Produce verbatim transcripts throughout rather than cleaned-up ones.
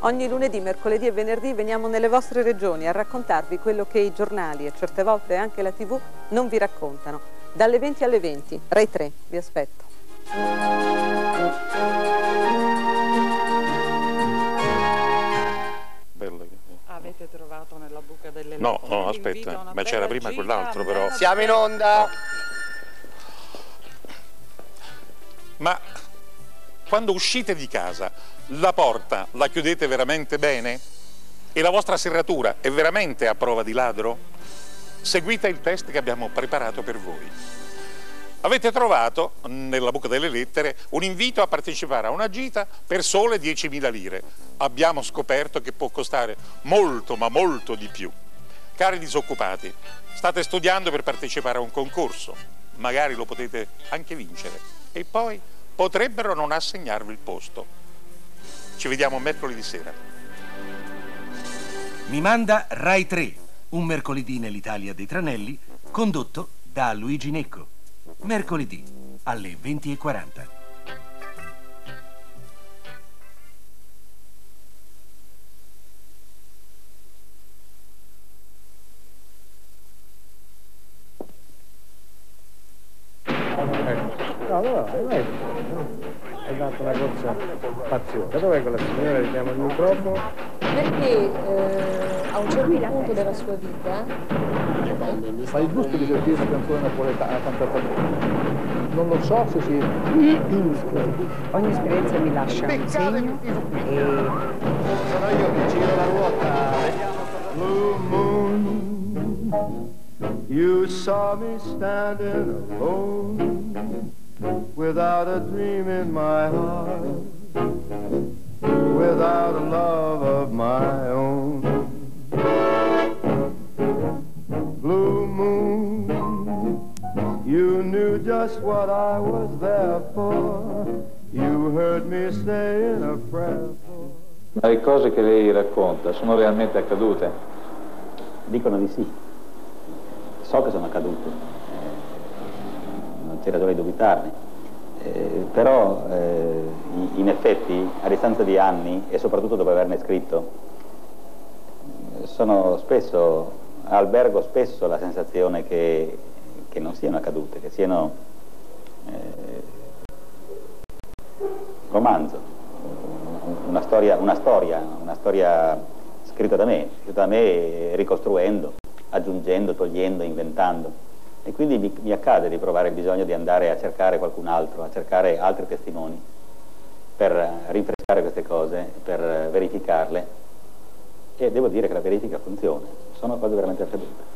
Ogni lunedì, mercoledì e venerdì veniamo nelle vostre regioni a raccontarvi quello che i giornali e certe volte anche la tivù non vi raccontano. Dalle venti alle venti, Rai tre, vi aspetto. Avete trovato nella buca delle lettere? No, no, aspetta, ma c'era prima quell'altro però. Siamo in onda! No. Ma quando uscite di casa, la porta la chiudete veramente bene? E la vostra serratura è veramente a prova di ladro? Seguite il test che abbiamo preparato per voi. Avete trovato nella buca delle lettere un invito a partecipare a una gita per sole diecimila lire. Abbiamo scoperto che può costare molto ma molto di più. Cari disoccupati, state studiando per partecipare a un concorso, magari lo potete anche vincere e poi potrebbero non assegnarvi il posto. Ci vediamo mercoledì sera. Mi manda Rai tre, un mercoledì nell'Italia dei tranelli, condotto da Luigi Necco. Mercoledì alle venti e quaranta. No, no, no, hai fatto una cosa pazzesca. Dov'è quella signora che chiama il microfono? Perché eh, a un certo punto della sua vita Ma il gusto di sentire una canzone napoletana cantata non lo so se si... Ogni esperienza mi lascia un segno e... Sono io che giro la ruota. Blue moon, you saw me standing alone, without a dream in my heart, without a love of my own. Blue moon, you knew just what I was there for, you heard me saying a prayer for... Ma le cose che lei racconta sono realmente accadute? Dicono di sì. So che sono accadute, eh, non c'è ragione di dubitarne, eh, però eh, in effetti a distanza di anni e soprattutto dopo averne scritto sono spesso, albergo spesso la sensazione che, che non siano accadute, che siano eh, romanzo, una storia, una storia, una storia scritta da me, scritta da me ricostruendo, aggiungendo, togliendo, inventando. E quindi mi, mi accade di provare il bisogno di andare a cercare qualcun altro, a cercare altri testimoni per rinfrescare queste cose, per verificarle, e devo dire che la verifica funziona, sono cose veramente accadute.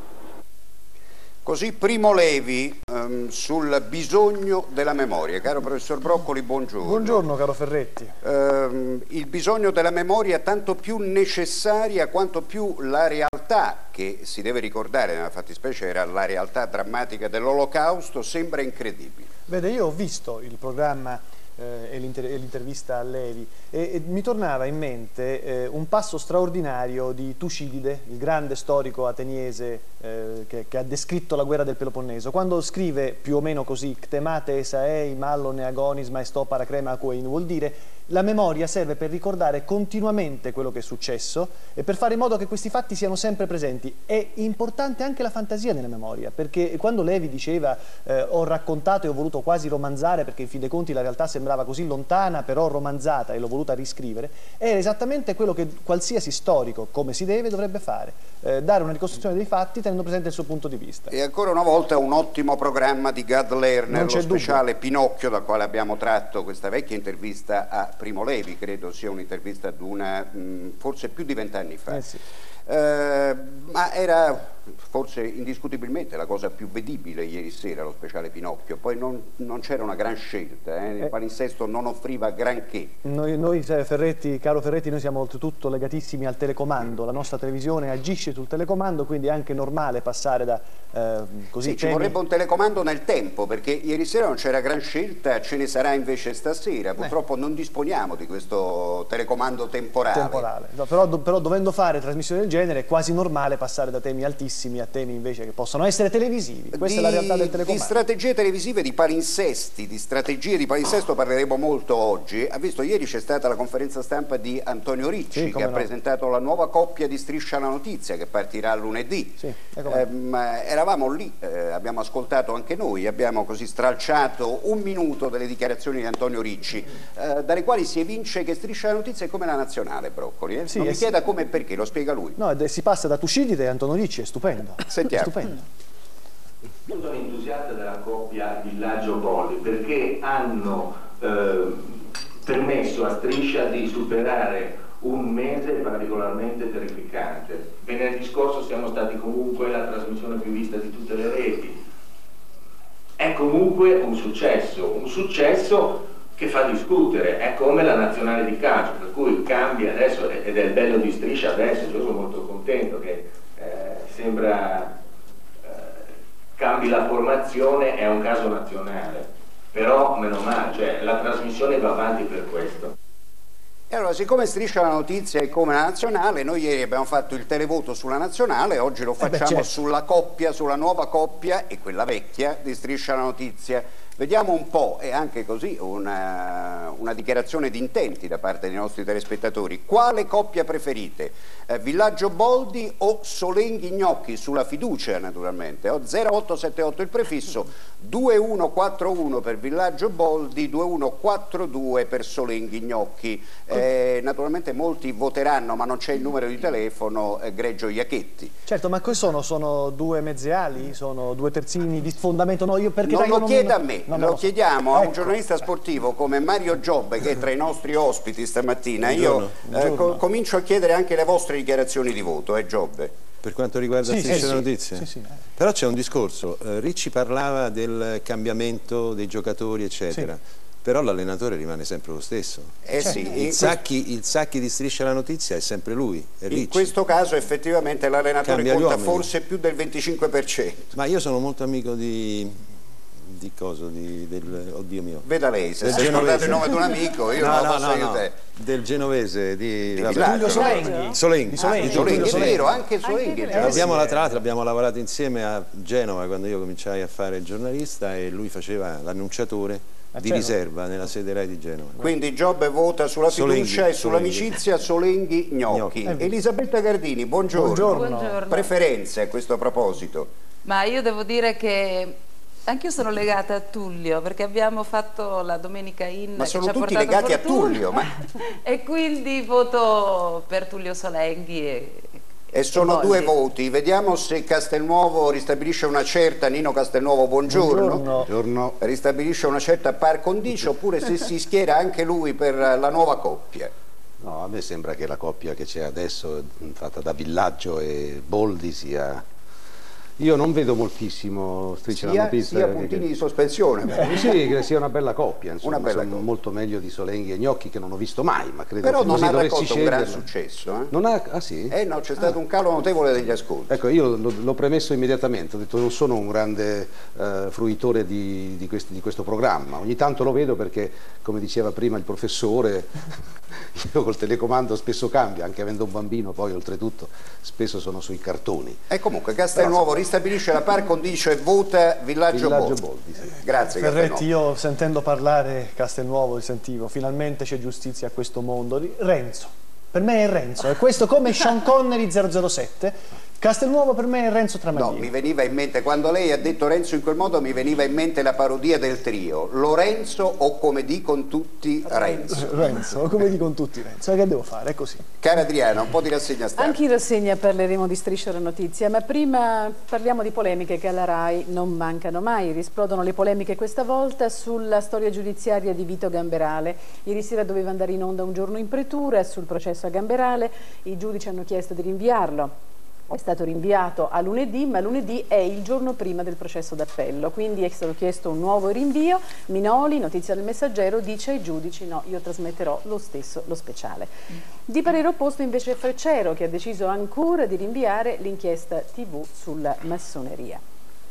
Così Primo Levi um, sul bisogno della memoria. Caro professor Broccoli, buongiorno. Buongiorno caro Ferretti. Um, il bisogno della memoria tanto più necessaria quanto più la realtà, che si deve ricordare nella fattispecie era la realtà drammatica dell'Olocausto, sembra incredibile. Vede, io ho visto il programma eh, e l'intervista a Levi e, e mi tornava in mente eh, un passo straordinario di Tucidide, il grande storico ateniese eh, che, che ha descritto la guerra del Peloponneso, quando scrive più o meno così: Ctemate esaei mallo neagonis maesto paracrema aquein, vuol dire la memoria serve per ricordare continuamente quello che è successo e per fare in modo che questi fatti siano sempre presenti. È importante anche la fantasia nella memoria, perché quando Levi diceva eh, ho raccontato e ho voluto quasi romanzare, perché in fin dei conti la realtà sembrava così lontana, però romanzata e l'ho voluta riscrivere, era esattamente quello che qualsiasi storico, come si deve, dovrebbe fare, eh, dare una ricostruzione dei fatti tenendo presente il suo punto di vista. E ancora una volta un ottimo programma di Gad Lerner, lo speciale dubbio. Pinocchio, dal quale abbiamo tratto questa vecchia intervista a Primo Levi, credo sia un'intervista di una mh, forse più di vent'anni fa. Eh sì. eh, ma era forse indiscutibilmente la cosa più vedibile ieri sera, lo speciale Pinocchio. Poi non, non c'era una gran scelta, eh? il eh. palinsesto non offriva granché. Noi, noi Ferretti, caro Ferretti, noi siamo oltretutto legatissimi al telecomando, la nostra televisione agisce sul telecomando, quindi è anche normale passare da eh, così sì, temi... ci vorrebbe un telecomando nel tempo, perché ieri sera non c'era gran scelta, ce ne sarà invece stasera. Purtroppo eh. non disponiamo di questo telecomando temporale. temporale. No, però, però dovendo fare trasmissioni del genere genere è quasi normale passare da temi altissimi a temi invece che possono essere televisivi. Questa di, è la realtà del telecomando. Di strategie televisive, di palinsesti, di strategie di palinsesto parleremo molto oggi. Ha visto, ieri c'è stata la conferenza stampa di Antonio Ricci, sì, che ha no. presentato la nuova coppia di Striscia la Notizia che partirà lunedì. Sì, ehm, eravamo lì, eh, abbiamo ascoltato anche noi, abbiamo così stralciato un minuto delle dichiarazioni di Antonio Ricci, eh, dalle quali si evince che Striscia la Notizia è come la nazionale, Broccoli. Eh? Sì, non mi chieda sì. come e perché, lo spiega lui. No, si passa da Tucidide a Antonio Ricci, è stupendo. Sentiamo. È stupendo. Io sono entusiasta della coppia Villaggio-Boldi perché hanno eh, permesso a Striscia di superare un mese particolarmente terrificante. Venerdì scorso siamo stati comunque la trasmissione più vista di tutte le reti. È comunque un successo, un successo che fa discutere, è come la nazionale di calcio, per cui cambia adesso, ed è il bello di Striscia adesso, io sono molto contento che eh, sembra eh, cambi la formazione, è un caso nazionale, però meno male, cioè la trasmissione va avanti per questo. E allora, siccome Striscia la Notizia è come la nazionale, noi ieri abbiamo fatto il televoto sulla nazionale, oggi lo facciamo eh beh, certo. sulla coppia, sulla nuova coppia e quella vecchia di Striscia la Notizia. Vediamo un po', e anche così una, una dichiarazione di intenti da parte dei nostri telespettatori. Quale coppia preferite? Eh, Villaggio Boldi o Solenghi Gnocchi? Sulla fiducia naturalmente. Ho zero otto sette otto il prefisso, due uno quattro uno per Villaggio Boldi, due uno quattro due per Solenghi Gnocchi. Eh, naturalmente molti voteranno, ma non c'è il numero di telefono, eh, Greggio Iacchetti. Certo, ma cosa sono? Sono due mezze ali? Sono due terzini di sfondamento? No, io perché non lo chieda a me. No, lo no, chiediamo a ecco. un giornalista sportivo come Mario Giobbe, che è tra i nostri ospiti stamattina. Io eh, co comincio a chiedere anche le vostre dichiarazioni di voto, eh Giobbe? Per quanto riguarda sì, Striscia sì, la Notizia? Sì, sì, eh. Però c'è un discorso, eh, Ricci parlava del cambiamento dei giocatori eccetera, sì. però l'allenatore rimane sempre lo stesso. Eh sì, il, Sacchi, il Sacchi di Striscia la Notizia è sempre lui, è Ricci. In questo caso effettivamente l'allenatore conta forse più del venticinque per cento. Ma io sono molto amico di... di cosa? Di, del, oddio mio. Veda lei, se si ricordato il nome di un amico, io no, non lo no, posso no, aiutare. No. Del genovese di, di Tullio Solenghi. Solenghi. Ah, Solenghi. Ah, Solenghi, è vero, anche Solenghi. Anche abbiamo, tra l'altro abbiamo lavorato insieme a Genova quando io cominciai a fare il giornalista e lui faceva l'annunciatore di Genova. Riserva nella sede Rai di Genova. Quindi Giobbe vota sulla Solenghi, fiducia e sull'amicizia Solenghi Gnocchi. Gnocchi. Elisabetta Gardini, buongiorno. buongiorno. buongiorno. Preferenze a questo proposito? Ma io devo dire che anch'io sono legata a Tullio perché abbiamo fatto la Domenica In. Ma che sono ci ha tutti portato legati fortuna. a Tullio. Ma... e quindi voto per Tullio Solenghi. E, e sono Boldi. due voti. Vediamo se Castelnuovo ristabilisce una certa, Nino Castelnuovo, buongiorno. Buongiorno. buongiorno. Ristabilisce una certa par condicio oppure se si schiera anche lui per la nuova coppia. No, a me sembra che la coppia che c'è adesso, fatta da Villaggio e Boldi, sia... Io non vedo moltissimo Striscia la Notizia. Sia puntini che... di sospensione. Eh, sì, che sia una bella coppia, insomma, una bella sono coppia. molto meglio di Solenghi e Gnocchi che non ho visto mai, ma credo Però che non così ha dovessi raccolto un scegliere. gran successo. Eh? Non ha... Ah sì? Eh no, c'è stato ah. un calo notevole degli ascolti. Ecco, io l'ho premesso immediatamente, ho detto non sono un grande uh, fruitore di, di, questi, di questo programma, ogni tanto lo vedo perché, come diceva prima il professore, io col telecomando spesso cambio, anche avendo un bambino poi oltretutto, spesso sono sui cartoni. E comunque Castelnuovo Però... ristabilisce la par condicio e vota Villaggio, Villaggio Boldi. Boldi sì. Grazie Ferretti, io sentendo parlare Castelnuovo sentivo, finalmente c'è giustizia a questo mondo. Renzo, per me è Renzo, è questo come Sean Connery zero zero sette. Castelnuovo per me è Renzo Tramaglini. No, mi veniva in mente, quando lei ha detto Renzo in quel modo, mi veniva in mente la parodia del trio. Lorenzo o come dicono tutti Renzo. Renzo, o come dicono tutti Renzo. Che devo fare? È così. Cara Adriana, un po' di rassegna stampa. Anche in rassegna parleremo di Striscia la Notizia, ma prima parliamo di polemiche che alla RAI non mancano mai. Risplodono le polemiche questa volta sulla storia giudiziaria di Vito Gamberale. Ieri sera doveva andare in onda Un giorno in pretura sul processo a Gamberale. I giudici hanno chiesto di rinviarlo. È stato rinviato a lunedì, ma lunedì è il giorno prima del processo d'appello, quindi è stato chiesto un nuovo rinvio. Minoli, notizia del Messaggero, dice ai giudici no, io trasmetterò lo stesso lo speciale. Di parere opposto invece Freccero, che ha deciso ancora di rinviare l'inchiesta tivù sulla massoneria.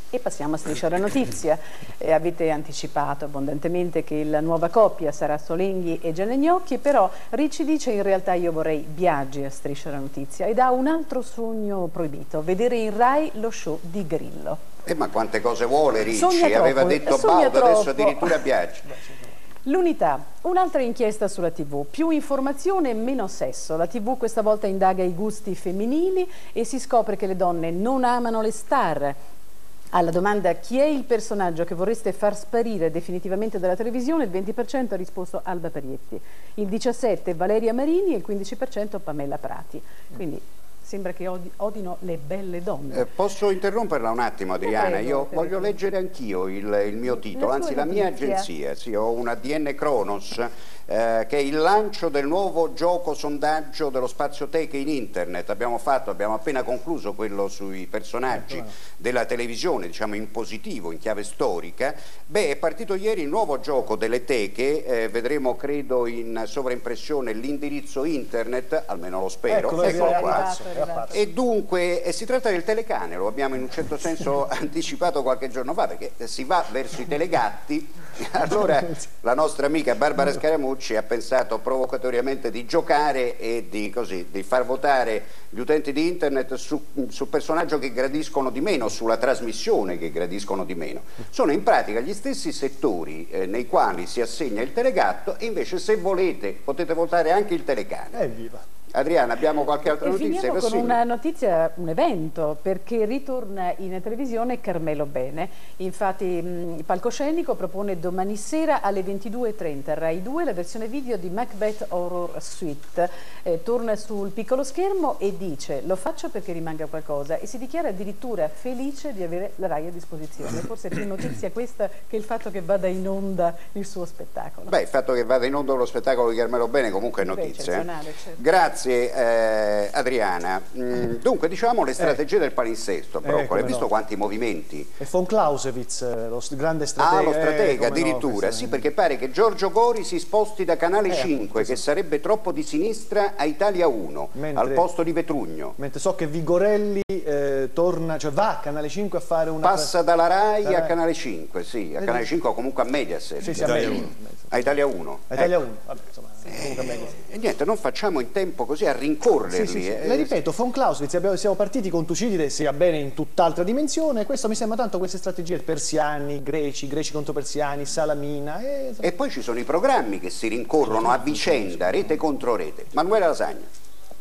E passiamo a Striscia la Notizia. Eh, avete anticipato abbondantemente che la nuova coppia sarà Solenghi e Giannegnocchi, però Ricci dice in realtà io vorrei Biagi a Striscia la Notizia ed ha un altro sogno proibito, vedere in Rai lo show di Grillo. Eh, ma quante cose vuole Ricci? Sogna Aveva troppo, detto sogna Baudo, adesso troppo. addirittura Biagi. L'Unità, un'altra inchiesta sulla tivù, più informazione e meno sesso. La tivù questa volta indaga i gusti femminili e si scopre che le donne non amano le star. Alla domanda chi è il personaggio che vorreste far sparire definitivamente dalla televisione, il venti per cento ha risposto Alba Parietti, il diciassette per cento Valeria Marini e il quindici per cento Pamela Prati. Quindi sembra che odi, odino le belle donne. Eh, posso interromperla un attimo, Adriana? Prego, Io prego. voglio leggere anch'io il, il mio titolo, La anzi sua la mia notizia. agenzia, sì, ho una D N Kronos, eh, che è il lancio del nuovo gioco sondaggio dello spazio tech in internet. Abbiamo fatto, abbiamo appena concluso quello sui personaggi Ecco. della televisione, diciamo in positivo, in chiave storica. Beh, è partito ieri il nuovo gioco delle teche, eh, vedremo credo in sovraimpressione l'indirizzo internet, almeno lo spero. Eccolo, è Eccolo qua. arrivato, è arrivato. E dunque eh, si tratta del telecane, lo abbiamo in un certo senso anticipato qualche giorno fa, perché si va verso i telegatti. Allora la nostra amica Barbara Scaramucci ha pensato provocatoriamente di giocare e di, così, di far votare gli utenti di internet su, sul personaggio che gradiscono di meno, sulla trasmissione che gradiscono di meno. Sono in pratica gli stessi settori eh, nei quali si assegna il telegatto e invece se volete potete votare anche il telecane. Evviva! Adriana, abbiamo qualche altra E notizia? finiamo Così? con una notizia, un evento, perché ritorna in televisione Carmelo Bene. Infatti mh, il palcoscenico propone domani sera alle ventidue e trenta Rai due la versione video di Macbeth Horror Suite. Eh, torna sul piccolo schermo e dice lo faccio perché rimanga qualcosa e si dichiara addirittura felice di avere la Rai a disposizione. Forse è più notizia questa che il fatto che vada in onda il suo spettacolo. Beh, il fatto che vada in onda lo spettacolo di Carmelo Bene comunque è Beh, notizia. eh. eccezionale, certo. Grazie eh, Adriana. Mm, dunque diciamo le strategie del palinsesto, Broccoli. come Hai visto no. quanti movimenti? E von Clausewitz, eh, lo s- grande stratega. Ah, lo eh, stratega come no, addirittura, questo- sì, perché pare che Giorgio Gori si sposti da Canale Eh, cinque, che sarebbe troppo di sinistra, a Italia uno, Mentre- al posto di Vetrugno. Mentre so che Vigorelli eh, torna, cioè va a Canale cinque a fare una... Passa dalla Rai Dalla a Rai. Canale cinque, sì, a Vedi? Canale cinque o comunque a Mediaset. Sì, sì, a Italia Mediaset. uno. A Italia uno. A Italia Ecco. uno, vabbè, insomma, comunque bene. E niente, non facciamo in tempo così a rincorrerli. Sì, sì, sì. eh. Le ripeto, von Clausewitz, abbiamo- siamo partiti con Tucidide, sia bene in tutt'altra dimensione, questo mi sembra tanto queste strategie persiani, greci, greci contro persiani, Salamina. E... E poi ci sono i programmi che si rincorrono a vicenda, rete contro rete. Manuela Lasagna.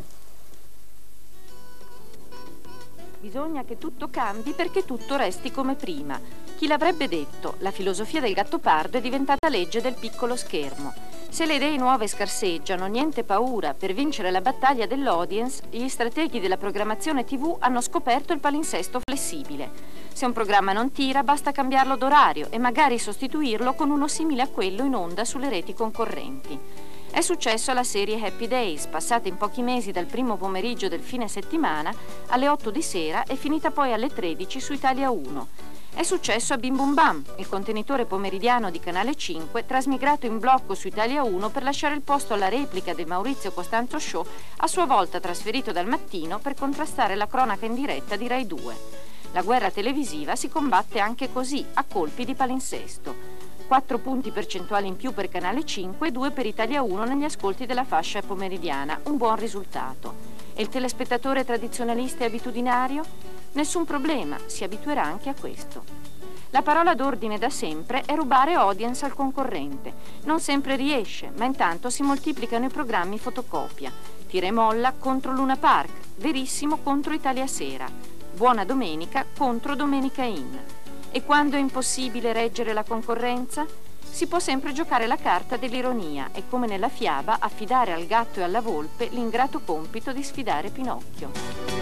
Bisogna che tutto cambi perché tutto resti come prima. Chi l'avrebbe detto? La filosofia del Gattopardo è diventata legge del piccolo schermo. Se le idee nuove scarseggiano, niente paura. Per vincere la battaglia dell'audience, gli strateghi della programmazione tivù hanno scoperto il palinsesto flessibile. Se un programma non tira, basta cambiarlo d'orario e magari sostituirlo con uno simile a quello in onda sulle reti concorrenti. È successo alla serie Happy Days, passata in pochi mesi dal primo pomeriggio del fine settimana alle otto di sera e finita poi alle tredici su Italia uno. È successo a Bim Bum Bam, il contenitore pomeridiano di Canale cinque, trasmigrato in blocco su Italia uno per lasciare il posto alla replica del Maurizio Costanzo Show, a sua volta trasferito dal mattino per contrastare la cronaca in diretta di Rai due. La guerra televisiva si combatte anche così, a colpi di palinsesto. quattro punti percentuali in più per Canale cinque e due per Italia uno negli ascolti della fascia pomeridiana, un buon risultato. E il telespettatore tradizionalista e abitudinario? Nessun problema, si abituerà anche a questo. La parola d'ordine da sempre è rubare audience al concorrente. Non sempre riesce, ma intanto si moltiplicano i programmi fotocopia. Tira e molla contro Luna Park, Verissimo contro Italia Sera, Buona Domenica contro Domenica In. E quando è impossibile reggere la concorrenza? Si può sempre giocare la carta dell'ironia e, come nella fiaba, affidare al gatto e alla volpe l'ingrato compito di sfidare Pinocchio.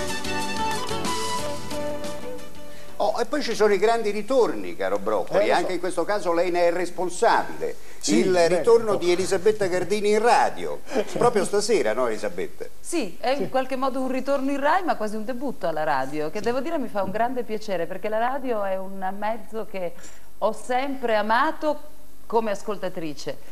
Oh, e poi ci sono i grandi ritorni, caro Broccoli, Eh, lo so. anche in questo caso lei ne è responsabile. Sì, il beh, ritorno no. di Elisabetta Gardini in radio, proprio stasera, no Elisabetta? Sì, è in qualche modo un ritorno in Rai, ma quasi un debutto alla radio, che devo dire mi fa un grande piacere, perché la radio è un mezzo che ho sempre amato come ascoltatrice.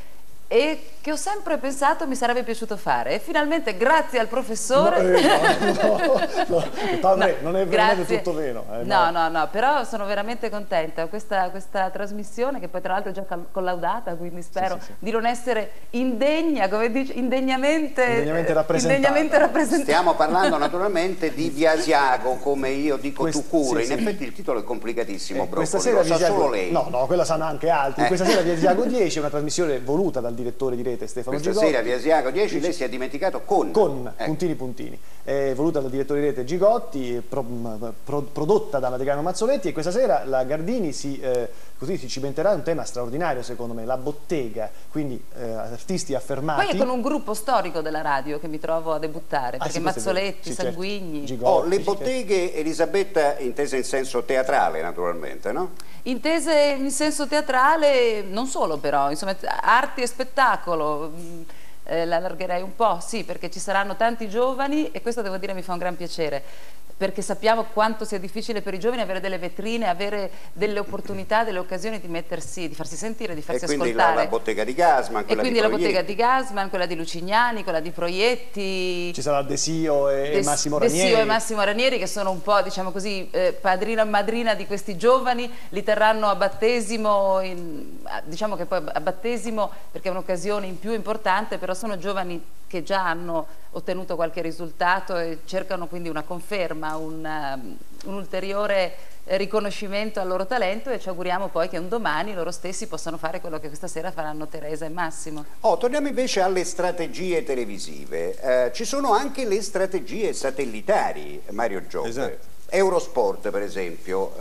e che ho sempre pensato mi sarebbe piaciuto fare, e finalmente grazie al professore no, eh, no, no, no, no, non è veramente tutto vero eh, no. no no no però sono veramente contenta questa, questa trasmissione, che poi tra l'altro è già collaudata, quindi spero sì, sì, sì. di non essere indegna, come dice, indegnamente, indegnamente, rappresentata. indegnamente rappresentata. Stiamo parlando naturalmente di Via Asiago, come io dico Quest, tu cura, sì, in sì. effetti il titolo è complicatissimo, eh, questa sera lo sa Asiago, solo lei. No, no, quella sanno anche altri. Eh. Questa sera Via Asiago dieci è una trasmissione voluta dal direttore di rete Stefano Questa Gigotti. Questa sera Via Asiago dieci lei si è dimenticato con... Con, eh. puntini puntini. È voluta dal direttore di rete Gigotti, pro, pro, prodotta da Adriano Mazzoletti, e questa sera la Gardini si, eh, così si cimenterà un tema straordinario secondo me, la bottega, quindi eh, artisti affermati. Poi è con un gruppo storico della radio che mi trovo a debuttare, ah, perché sì, Mazzoletti, sì, Sanguigni... Certo. Oh, le botteghe, Elisabetta, intese in senso teatrale naturalmente, no? Intese in senso teatrale, non solo però, insomma, arti e spettacolo, eh, la allargherei un po', sì, perché ci saranno tanti giovani, e questo devo dire mi fa un gran piacere, perché sappiamo quanto sia difficile per i giovani avere delle vetrine, avere delle opportunità, delle occasioni di mettersi, di farsi sentire, di farsi e quindi ascoltare. La, la bottega di Gassman, quella e quindi di la bottega di Gassman, quella di Lucignani, quella di Proietti. Ci sarà Desio e Des, Massimo Ranieri. Desio e Massimo Ranieri, che sono un po', diciamo così, eh, padrino e madrina di questi giovani, li terranno a battesimo, in, diciamo che poi a battesimo perché è un'occasione in più importante, però sono giovani che già hanno ottenuto qualche risultato e cercano quindi una conferma, un, um, un ulteriore riconoscimento al loro talento, e ci auguriamo poi che un domani loro stessi possano fare quello che questa sera faranno Teresa e Massimo. Oh, torniamo invece alle strategie televisive. Eh, ci sono anche le strategie satellitari, Mario Giobbe. Esatto. Eurosport per esempio,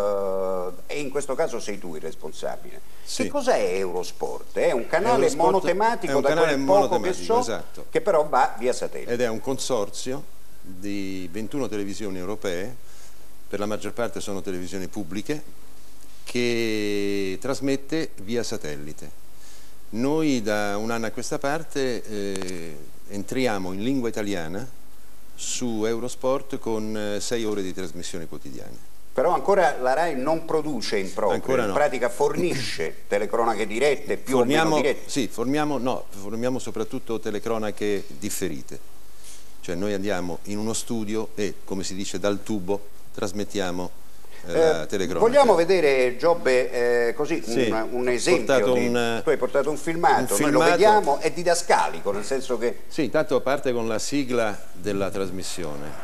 eh, e in questo caso sei tu il responsabile. Sì. Che cos'è Eurosport? È un canale Eurosport monotematico, è un da canale quel poco che so, esatto. che però va via satellite. Ed è un consorzio di ventuno televisioni europee, per la maggior parte sono televisioni pubbliche, che trasmette via satellite. Noi da un anno a questa parte eh, entriamo in lingua italiana su Eurosport con sei ore di trasmissione quotidiane. Però ancora la RAI non produce in proprio, no. in pratica fornisce telecronache dirette, più forniamo, o meno dirette? Sì, forniamo, no, forniamo soprattutto telecronache differite. Cioè noi andiamo in uno studio e, come si dice, dal tubo trasmettiamo eh, la telecronaca. Vogliamo vedere, Giobbe, eh, così sì, un, un esempio? Di, un, tu hai portato un filmato, un noi filmato, lo vediamo, è didascalico, nel senso che... Sì, intanto parte con la sigla della trasmissione.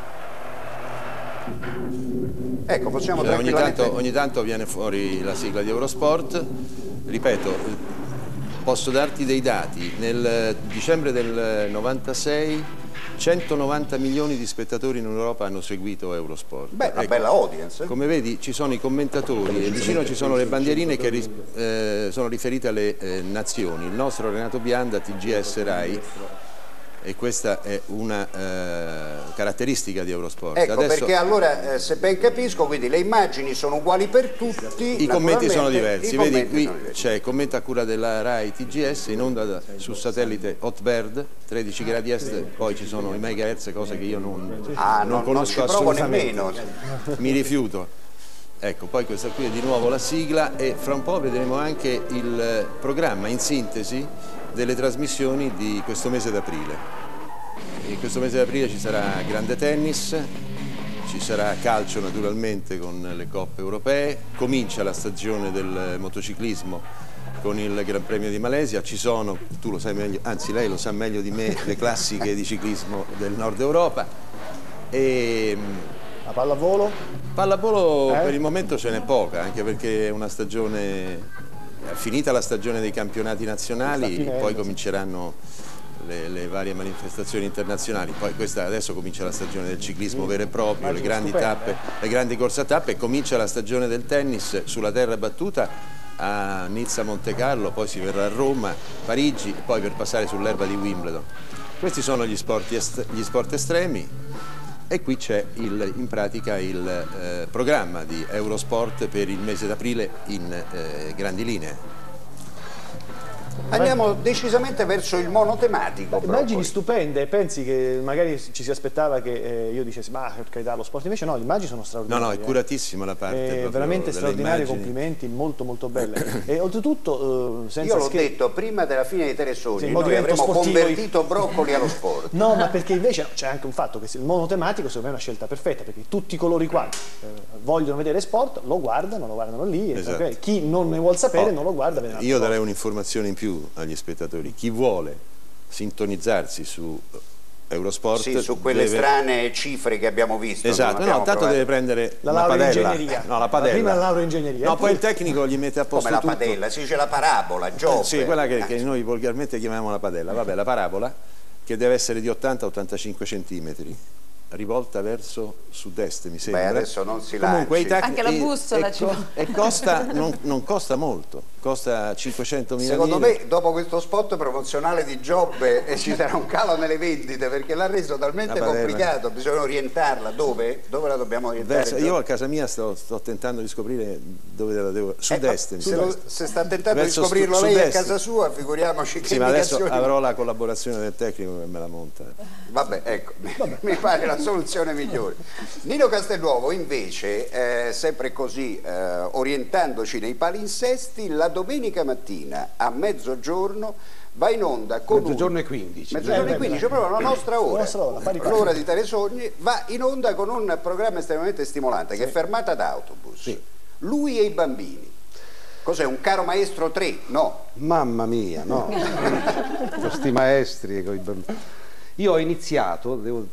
Ecco, possiamo cioè, ogni, tanto, ogni tanto viene fuori la sigla di Eurosport. Ripeto, posso darti dei dati. Nel dicembre del novantasei centonovanta milioni di spettatori in Europa hanno seguito Eurosport. Beh, una ecco, bella audience. Come vedi ci sono i commentatori e vicino ci sono le bandierine che eh, sono riferite alle eh, nazioni. Il nostro Renato Bianda, T G S RAI, e questa è una eh, caratteristica di Eurosport. Ecco, adesso, perché allora, eh, se ben capisco, quindi le immagini sono uguali per tutti. I commenti sono diversi. Vedi, qui c'è commento a cura della RAI T G S, in onda da, su satellite Hotbird, tredici gradi est, poi ci sono i megahertz, cose che io non, ah, non no, conosco non assolutamente. Nemmeno. Mi rifiuto. Ecco, poi questa qui è di nuovo la sigla, e fra un po' vedremo anche il programma in sintesi delle trasmissioni di questo mese d'aprile. In questo mese d'aprile ci sarà grande tennis, ci sarà calcio naturalmente con le coppe europee, comincia la stagione del motociclismo con il Gran Premio di Malesia, ci sono, tu lo sai meglio, anzi lei lo sa meglio di me, le classiche di ciclismo del nord Europa. E la pallavolo? Pallavolo eh? Per il momento ce n'è poca, anche perché è una stagione... Finita la stagione dei campionati nazionali, poi cominceranno le, le varie manifestazioni internazionali, poi questa adesso comincia la stagione del ciclismo vero e proprio, le grandi tappe, le grandi corse a tappe, e comincia la stagione del tennis sulla terra battuta a Nizza, Monte Carlo, poi si verrà a Roma, Parigi, poi per passare sull'erba di Wimbledon. Questi sono gli sport, gli sport estremi. E qui c'è in pratica il eh, programma di Eurosport per il mese d'aprile in eh, grandi linee. Andiamo decisamente verso il monotematico. Immagini stupende, pensi che magari ci si aspettava che eh, io dicessi ma per carità lo sport, invece no, le immagini sono straordinarie. No, no, è curatissima la parte. È veramente straordinaria, immagini. Complimenti, molto molto belle. E oltretutto, eh, senza io l'ho scher- detto prima della fine dei Telesogni, sì, noi avremmo sportivo... convertito Broccoli allo sport. No, ma perché invece c'è anche un fatto che il monotematico secondo me è una scelta perfetta, perché tutti coloro i quali eh, vogliono vedere sport lo guardano, lo guardano lì, esatto. Okay? Chi non ne vuol sapere oh, non lo guarda. Io darei un'informazione in più agli spettatori: chi vuole sintonizzarsi su Eurosport, sì, su quelle deve... strane cifre che abbiamo visto. Esatto, no, tanto provato. Deve prendere la una laurea padella. in ingegneria. No, la padella. Prima la laurea in ingegneria. No, poi il tecnico gli mette a posto come tutto. la padella, si dice la parabola, Giobbe. Eh, sì, quella che, che noi volgarmente chiamiamo la padella. Vabbè, la parabola, che deve essere di ottanta ottantacinque centimetri, rivolta verso sud-est, mi sembra. Beh, adesso non si Comunque, lanci. Anche la bussola e, ci co e costa, non, non costa molto, costa cinquecentomila Secondo lire. me, dopo questo spot promozionale di Giobbe eh, ci sarà un calo nelle vendite, perché l'ha reso talmente complicato, bisogna orientarla. Dove? Dove la dobbiamo orientare? Verso, io a casa mia sto, sto tentando di scoprire dove la devo... Sud-est. Eh, se, lo, se sta tentando Verso di scoprirlo lei a casa sua, figuriamoci che sì, ma adesso avrò la collaborazione del tecnico che me la monta. Vabbè, ecco, Vabbè. mi pare la soluzione migliore. Nino Castelnuovo invece, eh, sempre così, eh, orientandoci nei palinsesti, la domenica mattina a mezzogiorno va in onda con mezzogiorno un... e quindici mezzogiorno e quindici, proprio la nostra ora, l'ora di Telesogni, va in onda con un programma estremamente stimolante, sì. che è Fermata d'autobus, sì. Lui e i bambini. Cos'è, un caro maestro tre? No. Mamma mia, no. Questi maestri con i bambini. Io ho iniziato, devo,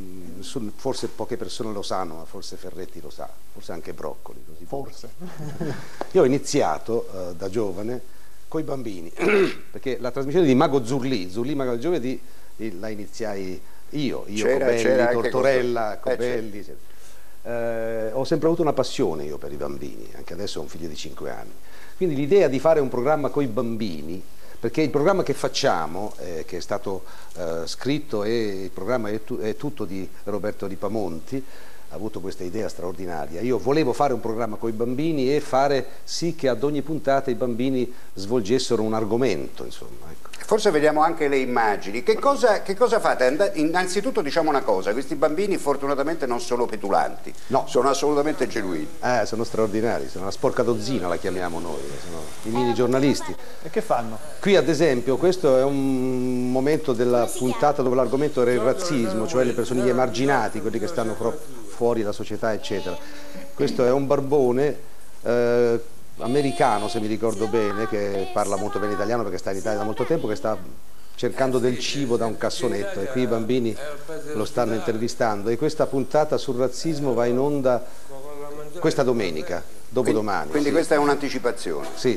forse poche persone lo sanno, ma forse Ferretti lo sa, forse anche Broccoli. Così forse. Io ho iniziato uh, da giovane con i bambini, perché la trasmissione di Mago Zurlì, Zurlì Mago del Giovedì, la iniziai io, io Cobelli, Tortorella, Cobelli. Eh, certo. eh, ho sempre avuto una passione io per i bambini, anche adesso ho un figlio di cinque anni. Quindi l'idea di fare un programma con i bambini, perché il programma che facciamo, eh, che è stato eh, scritto e il programma è, tu è tutto di Roberto Ripamonti, ha avuto questa idea straordinaria. Io volevo fare un programma con i bambini e fare sì che ad ogni puntata i bambini svolgessero un argomento, insomma. Ecco. Forse vediamo anche le immagini. Che cosa, che cosa fate? Innanzitutto diciamo una cosa, questi bambini fortunatamente non sono petulanti, no, sono assolutamente genuini. Eh, sono straordinari, sono la sporca dozzina, la chiamiamo noi, sono i mini giornalisti. E che fanno? Qui ad esempio, questo è un momento della puntata dove l'argomento era il razzismo, cioè le persone, gli emarginati, quelli che stanno fuori dalla società, eccetera. Questo è un barbone eh, americano, se mi ricordo bene, che parla molto bene italiano perché sta in Italia da molto tempo, che sta cercando del cibo da un cassonetto e qui i bambini lo stanno intervistando, e questa puntata sul razzismo va in onda questa domenica, dopodomani. Quindi, quindi sì. Questa è un'anticipazione. Sì.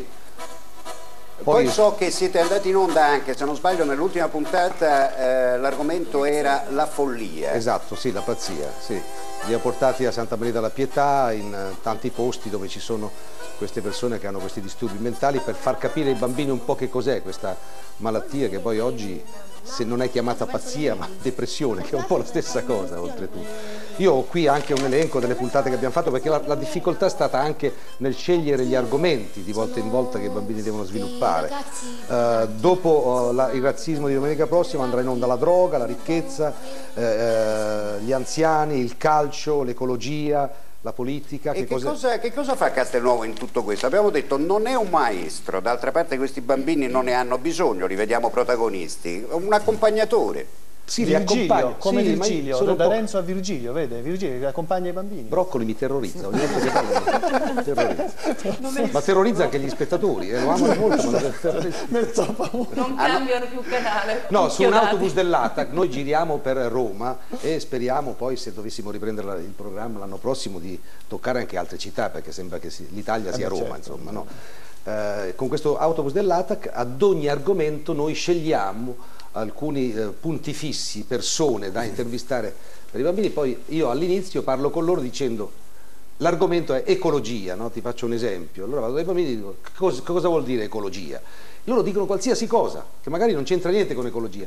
Poi, Poi so che siete andati in onda anche, se non sbaglio, nell'ultima puntata eh, l'argomento era la follia. Esatto, sì, la pazzia, sì. Li ha portati a Santa Maria della Pietà, in uh, tanti posti dove ci sono queste persone che hanno questi disturbi mentali, per far capire ai bambini un po' che cos'è questa malattia, che poi oggi se non è chiamata pazzia ma depressione, che è un po' la stessa cosa oltretutto. Io ho qui anche un elenco delle puntate che abbiamo fatto, perché la, la difficoltà è stata anche nel scegliere gli argomenti di volta in volta che i bambini devono sviluppare. Uh, dopo uh, la, il razzismo di domenica prossima andrà in onda la droga, la ricchezza, uh, uh, gli anziani, il calcio, l'ecologia, la politica. E che, che, cosa, che cosa fa Castelnuovo in tutto questo? Abbiamo detto non è un maestro, d'altra parte questi bambini non ne hanno bisogno, li vediamo protagonisti, un accompagnatore. Sì, Virgilio, come sì, Virgilio, sono da Renzo a Virgilio, vede? Virgilio che accompagna i bambini. Broccoli mi terrorizza, ogni volta che parlo mi terrorizza. Ma terrorizza anche gli spettatori, eh, lo amano molto, ma terrorizza. Non cambiano più canale. No, su un autobus dell'A T A C noi giriamo per Roma e speriamo poi, se dovessimo riprendere il programma l'anno prossimo, di toccare anche altre città, perché sembra che l'Italia sia Roma, certo. Insomma, no? Eh, con questo autobus dell'A T A C ad ogni argomento noi scegliamo alcuni eh, punti fissi, persone da intervistare per i bambini. Poi io all'inizio parlo con loro dicendo l'argomento è ecologia, no? Ti faccio un esempio, allora vado dai bambini e dico cosa, cosa vuol dire ecologia? Loro dicono qualsiasi cosa che magari non c'entra niente con ecologia,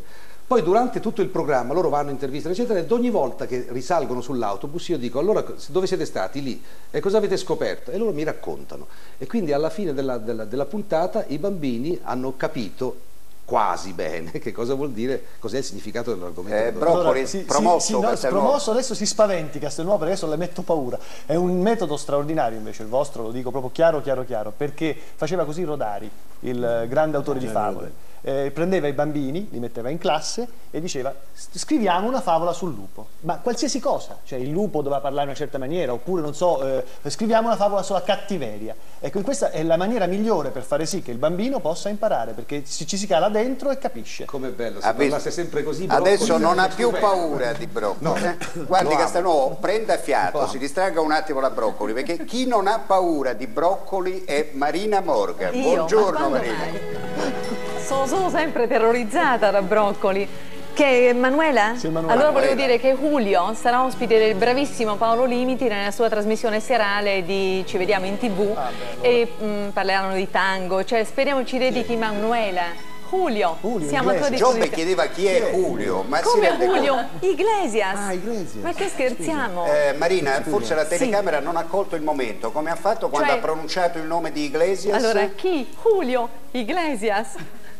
Poi durante tutto il programma loro vanno, intervistano eccetera, ed ogni volta che risalgono sull'autobus io dico: allora dove siete stati? Lì. E cosa avete scoperto? E loro mi raccontano. E quindi alla fine della, della, della puntata i bambini hanno capito quasi bene che cosa vuol dire, cos'è il significato dell'argomento. Eh, Broccoli, si, promosso, si, no, promosso, adesso si spaventi Castelnuovo, perché adesso le metto paura. È un metodo straordinario invece il vostro, lo dico proprio chiaro, chiaro, chiaro, perché faceva così Rodari, il grande autore di favole. Eh, prendeva i bambini, li metteva in classe e diceva: scriviamo una favola sul lupo, ma qualsiasi cosa, cioè il lupo doveva parlare in una certa maniera, oppure non so, eh, scriviamo una favola sulla cattiveria. Ecco, questa è la maniera migliore per fare sì che il bambino possa imparare, perché ci, ci si cala dentro e capisce. Com'è bello, se parlasse sempre così. Adesso non ha più paura di Broccoli. No. Guardi Castelnuovo, prenda fiato, si distragga un attimo da Broccoli, perché chi non ha paura di Broccoli è Marina Morgan. Io? Buongiorno Ma Marina. Sono, sono sempre terrorizzata da Broccoli. Che Manuela? Sì, Manuela. Allora volevo Manuela. dire che Julio sarà ospite del bravissimo Paolo Limiti nella sua trasmissione serale di Ci vediamo in tv, ah, beh, e mh, parleranno di tango, cioè speriamo ci dedichi Manuela. Julio, Julio siamo Iglesias. a tua disposizione. Giobbe chiedeva chi è Julio, ma come si Julio? conto? Iglesias. Ah, Iglesias. Ma che scherziamo? Eh, Marina, forse la telecamera sì. non ha colto il momento, come ha fatto quando cioè, ha pronunciato il nome di Iglesias? Allora, chi? Julio Iglesias.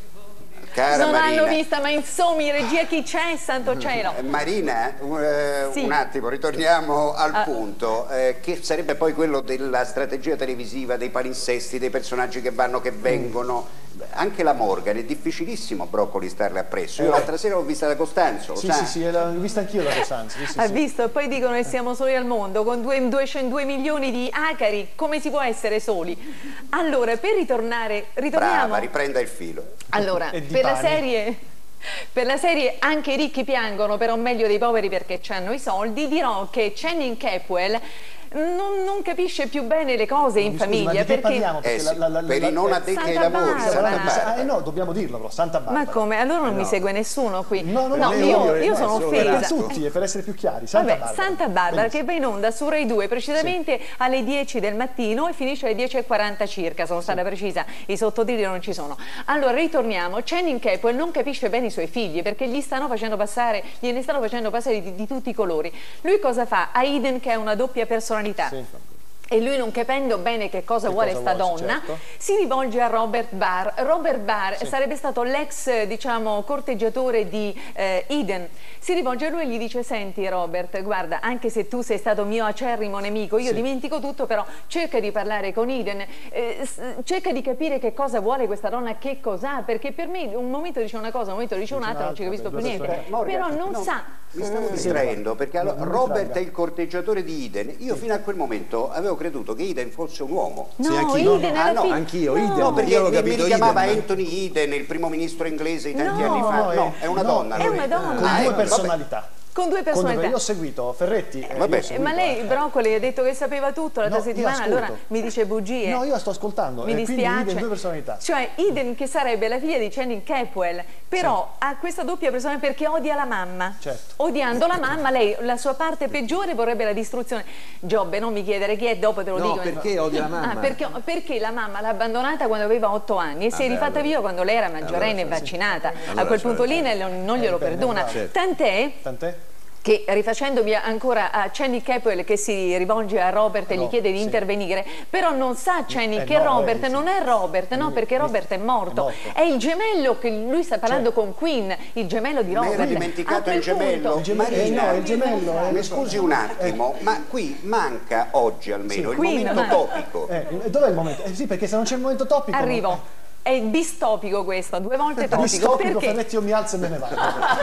Cara non Marina. l'hanno vista, ma insomma in regia chi c'è, santo cielo? Marina, eh, sì. un attimo, ritorniamo al ah. punto, eh, che sarebbe poi quello della strategia televisiva, dei palinsesti, dei personaggi che vanno, che vengono. Anche la Morgan, è difficilissimo Broccoli starle appresso. Io l'altra sera l'ho vista da Costanzo, sì, sa? Sì, sì, l'ho vista anch'io da Costanzo. Sì, sì, ha sì. visto? E poi dicono che siamo soli al mondo, con due, due milioni di acari, come si può essere soli? Allora, per ritornare, ritorniamo... Brava, riprenda il filo. Allora, per la serie... Per la serie Anche i ricchi piangono, però meglio dei poveri perché hanno i soldi, dirò che Channing Capwell non, non capisce più bene le cose in Scusi, famiglia, ma di che perché parliamo? Perché eh la, sì, la, la, per i non addetti ai lavori, Santa Barbara. Eh no, dobbiamo dirlo però, Santa Barbara. Ma come? Allora non eh no. mi segue nessuno qui. No, no, no, no, io, io, io sono offesa. Per tutti, e per essere più chiari, Santa Vabbè, Barbara. Santa Barbara che va in onda su Rai due precisamente sì. alle dieci del mattino e finisce alle dieci e quaranta circa, sono stata sì. precisa, i sottotitoli non ci sono. Allora ritorniamo, Channing Capwell non capisce bene i suoi figli perché gli stanno facendo passare, gliene stanno facendo passare di, di tutti i colori. Lui cosa fa? Ha Eden che ha una doppia personalità. Sì. E lui, non capendo bene che cosa che vuole cosa sta vuole, donna, certo. si rivolge a Robert Barr. Robert Barr sì. sarebbe stato l'ex, diciamo, corteggiatore di eh, Eden. Si rivolge a lui e gli dice: senti Robert, guarda, anche se tu sei stato mio acerrimo nemico, io sì. dimentico tutto, però cerca di parlare con Eden, eh, cerca di capire che cosa vuole questa donna, che cos'ha, perché per me un momento dice una cosa, un momento dice un'altra, non ci capisco più niente. Morgan, però non no, sa. Mi stavo distraendo, perché allora, Robert è il corteggiatore di Eden. Io fino a quel momento avevo creduto che Eden fosse un uomo. No, sì, anch'io. Eden ah, no, anch'io, no, Eden. No, perché io l'ho mi, capito mi richiamava Eden. Anthony Eden, il primo ministro inglese tanti no, anni fa. No, no, è una no, donna. È una donna. Con ah, due eh, personalità. Vabbè. Con due personalità. Io ho seguito Ferretti. Eh, Vabbè. io ho seguito, ma lei, eh. Broccoli, ha detto che sapeva tutto l'altra no, settimana, allora mi dice bugie. No, io sto ascoltando. Mi eh, dispiace. Eden, due personalità. Cioè, Eden, che sarebbe la figlia di Channing Capwell, però sì. ha questa doppia personalità perché odia la mamma. Certo. Odiando la mamma, lei, la sua parte peggiore vorrebbe la distruzione. Giobbe, non mi chiedere chi è, dopo te lo no, dico. Perché odia la mamma? Ah, perché, perché la mamma l'ha abbandonata quando aveva otto anni e ah, si è rifatta allora. via quando lei era maggiorenne e allora, vaccinata. Sì. Allora, a quel punto lì non, non glielo eh, perdona. Certo. Tant'è... Tant'è? che rifacendomi ancora a Channing Capwell che si rivolge a Robert e no, gli chiede di sì. intervenire, però non sa Channing eh, che no, Robert eh, sì. non è Robert, no, perché Robert è morto, è, morto. è il gemello che lui sta parlando certo. con Queen, il gemello di Robert. Mi ero dimenticato il gemello. Il gemello, Marina, eh, no, il gemello eh, mi scusi un attimo, eh. ma qui manca oggi almeno sì, il Queen, momento manca. topico. Eh, dov'è il momento? Eh, sì, perché se non c'è il momento topico... Arrivo. Non... È bistopico questo, due volte topico. Bistopico, perché? Ferretti, io mi alzo e me ne vado.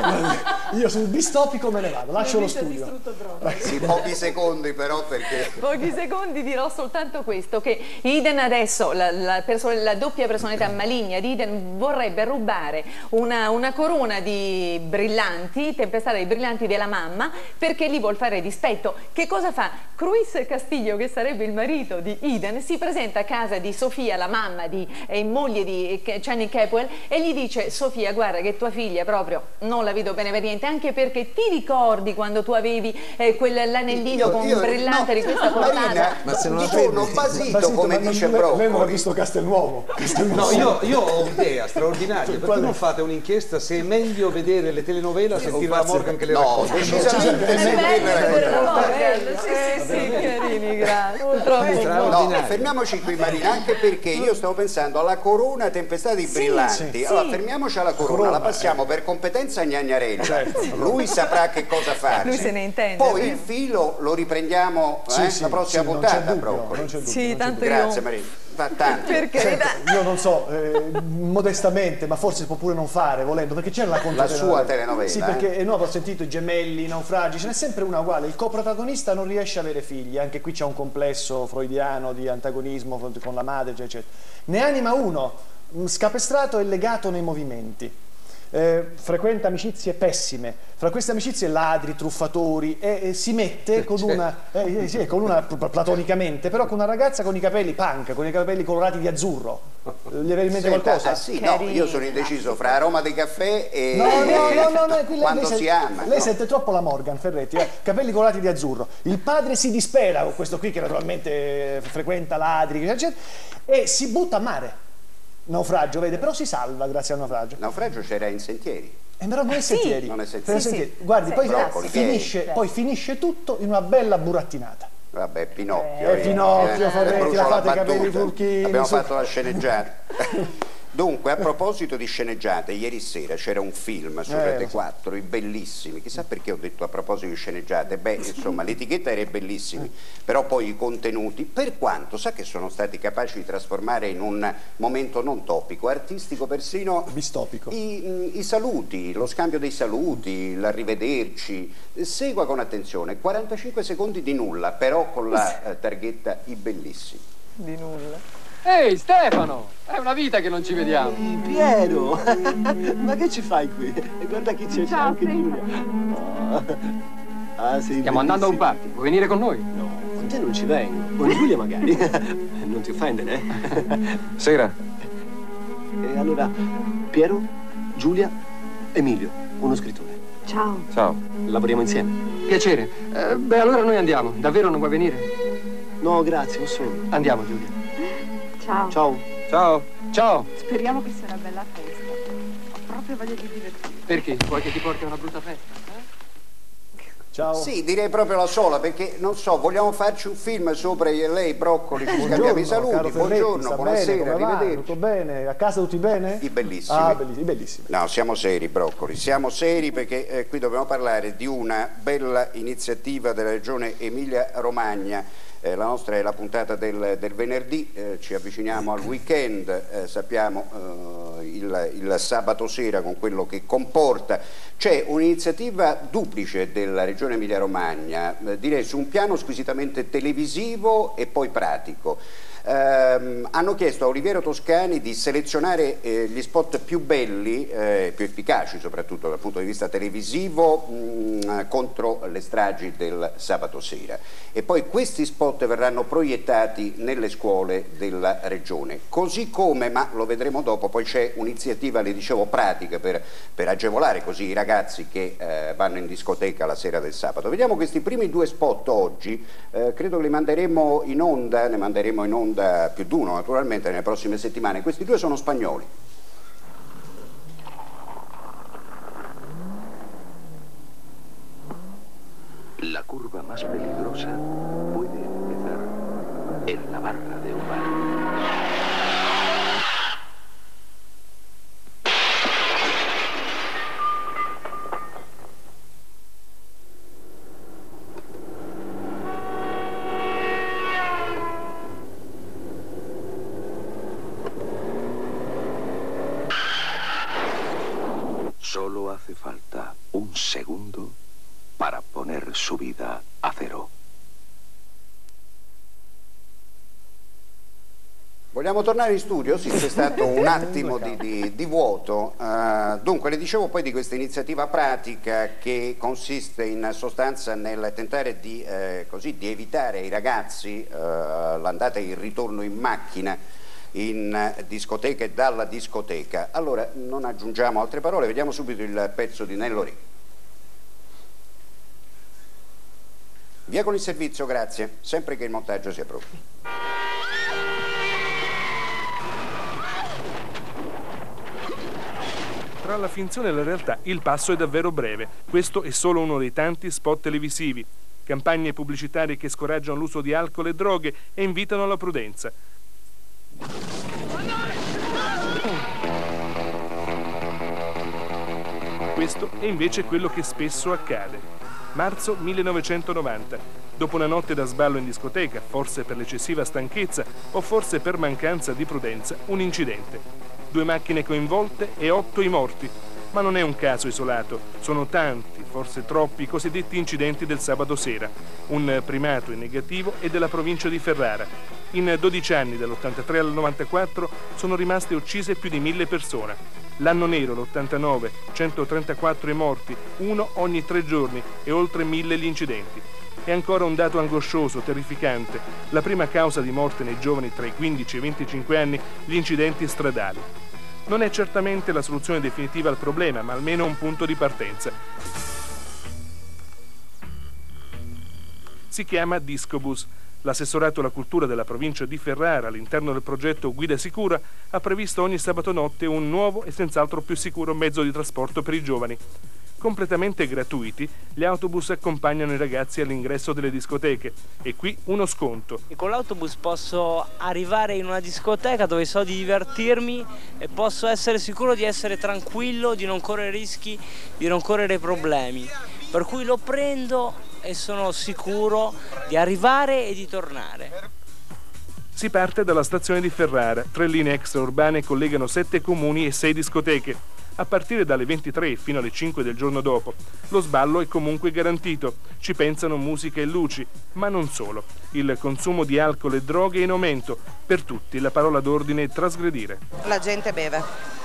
Io sul bistopico me ne vado, lascio lo studio. Sì, pochi secondi però perché... Pochi secondi dirò soltanto questo, che Eden adesso, la, la, la doppia personalità maligna di Eden vorrebbe rubare una, una corona di brillanti, tempestata di brillanti della mamma, perché gli vuol fare dispetto. Che cosa fa? Cruz Castillo, che sarebbe il marito di Eden, si presenta a casa di Sofia, la mamma di eh, moglie di Channing Capwell e gli dice: Sofia, guarda che tua figlia proprio non la vedo bene per niente, anche perché ti ricordi quando tu avevi eh, quell'anellino con un brillante no, di questa portata? Marina, ma se non sono basito, basito come dice Broccoli. Lei non ha visto Castelnuovo? No, io, io ho un'idea straordinaria, cioè, perché non fate un'inchiesta se è meglio vedere le telenovela, sentire la Morgan che le racconta? No, decisamente è meglio. Sì, sì, sì, carini, grazie. No, fermiamoci qui Marina, anche perché io stavo pensando alla Corona Tempestà di Brillanti. Allora fermiamoci alla Corona, la passiamo per competenza a Gnagniarella. Certo. Lui saprà che cosa fare. Lui se ne intende. Poi il filo lo riprendiamo eh, sì, sì, la prossima sì, puntata. Broccoli. Sì, tanto Grazie io... Marina. Tanto. Perché? Senta, io non so, eh, modestamente, ma forse si può pure non fare, volendo, perché c'è la la sua telenovela. Sì, perché eh? no, ho sentito i gemelli, i naufragi, ce n'è sempre una uguale. Il coprotagonista non riesce a avere figli, anche qui c'è un complesso freudiano di antagonismo con la madre, eccetera. Ne anima uno, scapestrato e legato nei movimenti. Eh, frequenta amicizie pessime, fra queste amicizie ladri, truffatori e, e si mette con una, eh, sì, con una platonicamente, però con una ragazza con i capelli punk, con i capelli colorati di azzurro. Gli avevi in mente Senta, qualcosa? Ah, sì, no, io sono indeciso fra aroma di caffè e no, no, no, no, no, qui quando lei, lei si sente, ama. Lei no. sente troppo la Morgan Ferretti, eh? Capelli colorati di azzurro. Il padre si dispera con questo qui che naturalmente frequenta ladri, eccetera, e si butta a mare. Naufragio, vede, però si salva grazie al naufragio. Naufragio c'era in Sentieri. Eh, però non è sì. Sentieri. Non è Sentieri. Sì, sì. Guardi, sì, poi, Broccoli, finisce, poi finisce tutto in una bella burattinata. Vabbè, Pinocchio. Eh, Pinocchio, eh, Ferretti, la fate i capelli turchini. Abbiamo su... fatto la sceneggiata. Dunque, a proposito di sceneggiate, ieri sera c'era un film su eh, Rete quattro, i Bellissimi. Chissà perché ho detto a proposito di sceneggiate. Beh, insomma, l'etichetta era i Bellissimi, però poi i contenuti, per quanto sa che sono stati capaci di trasformare in un momento non topico, artistico persino, bistopico, i, i saluti, lo scambio dei saluti, l'arrivederci. Segua con attenzione, quarantacinque secondi di nulla, però con la eh, targhetta i Bellissimi. Di nulla. Ehi Stefano, è una vita che non ci vediamo. Ehi, Piero, ma che ci fai qui? E guarda chi c'è, c'è anche Giulia. Oh. Ah, sei Stiamo andando a un party, vuoi venire con noi? No, con te non ci vengo, con Giulia magari. Non ti offendere, eh? Sera. E allora, Piero, Giulia, Emilio, uno scrittore. Ciao. Ciao. Lavoriamo insieme. Piacere. Eh, beh, allora noi andiamo. Davvero non vuoi venire? No, grazie, non solo. Andiamo, Giulia. Ciao. Ciao. Ciao. Ciao. Speriamo che sia una bella festa. Ho proprio voglia di divertirmi. Perché? Vuoi che ti porti a una brutta festa? Eh? Ciao. Sì, direi proprio la sola, perché non so, vogliamo farci un film sopra io e lei, Broccoli, ci scambiamo i saluti. Buongiorno, buonasera, arrivederci. Tutto bene? A casa tutti bene? I Bellissimi. Ah, bellissimi, bellissimi. No, siamo seri, Broccoli, siamo seri perché eh, qui dobbiamo parlare di una bella iniziativa della regione Emilia-Romagna. Eh, la nostra è la puntata del, del venerdì, eh, ci avviciniamo al weekend, eh, sappiamo eh, il, il sabato sera con quello che comporta. C'è un'iniziativa duplice della regione Emilia-Romagna, eh, direi su un piano squisitamente televisivo e poi pratico. Eh, hanno chiesto a Oliviero Toscani di selezionare eh, gli spot più belli, eh, più efficaci soprattutto dal punto di vista televisivo mh, contro le stragi del sabato sera, e poi questi spot verranno proiettati nelle scuole della regione, così come, ma lo vedremo dopo, poi c'è un'iniziativa, le dicevo, pratica per, per agevolare così i ragazzi che eh, vanno in discoteca la sera del sabato. Vediamo questi primi due spot oggi, eh, credo che li manderemo in onda, ne manderemo in onda più di uno naturalmente nelle prossime settimane. Questi due sono spagnoli. La curva más peligrosa puede empezar en la barra de un bar. Solo hace falta un segundo para poner su vida a cero. Vogliamo tornare in studio? Sì, c'è stato un attimo di, di, di vuoto. Uh, dunque, le dicevo poi di questa iniziativa pratica che consiste in sostanza nel tentare di, eh, così, di evitare ai ragazzi uh, l'andata e il ritorno in macchina in discoteca e dalla discoteca. Allora non aggiungiamo altre parole, vediamo subito il pezzo di Nello Re. Via con il servizio, grazie, sempre che il montaggio sia pronto. Tra la finzione e la realtà il passo è davvero breve. Questo è solo uno dei tanti spot televisivi. Campagne pubblicitarie che scoraggiano l'uso di alcol e droghe e invitano alla prudenza. Questo è invece quello che spesso accade. Marzo millenovecentonovanta. Dopo una notte da sballo in discoteca, forse per l'eccessiva stanchezza o forse per mancanza di prudenza, un incidente. Due macchine coinvolte e otto i morti. Ma non è un caso isolato, sono tanti, forse troppi, i cosiddetti incidenti del sabato sera. Un primato in negativo è della provincia di Ferrara. In dodici anni, dall'ottantatré al novantaquattro, sono rimaste uccise più di mille persone. L'anno nero, l'ottantanove, centotrentaquattro i morti, uno ogni tre giorni e oltre mille gli incidenti. E ancora un dato angoscioso, terrificante. La prima causa di morte nei giovani tra i quindici e i venticinque anni, gli incidenti stradali. Non è certamente la soluzione definitiva al problema, ma almeno un punto di partenza. Si chiama Discobus. L'assessorato alla cultura della provincia di Ferrara, all'interno del progetto Guida Sicura, ha previsto ogni sabato notte un nuovo e senz'altro più sicuro mezzo di trasporto per i giovani. Completamente gratuiti, gli autobus accompagnano i ragazzi all'ingresso delle discoteche e qui uno sconto. E con l'autobus posso arrivare in una discoteca dove so di divertirmi e posso essere sicuro di essere tranquillo, di non correre rischi, di non correre problemi. Per cui lo prendo e sono sicuro di arrivare e di tornare. Si parte dalla stazione di Ferrara. Tre linee extraurbane collegano sette comuni e sei discoteche. A partire dalle ventitré fino alle cinque del giorno dopo. Lo sballo è comunque garantito. Ci pensano musica e luci, ma non solo. Il consumo di alcol e droghe è in aumento. Per tutti la parola d'ordine è trasgredire. La gente beve.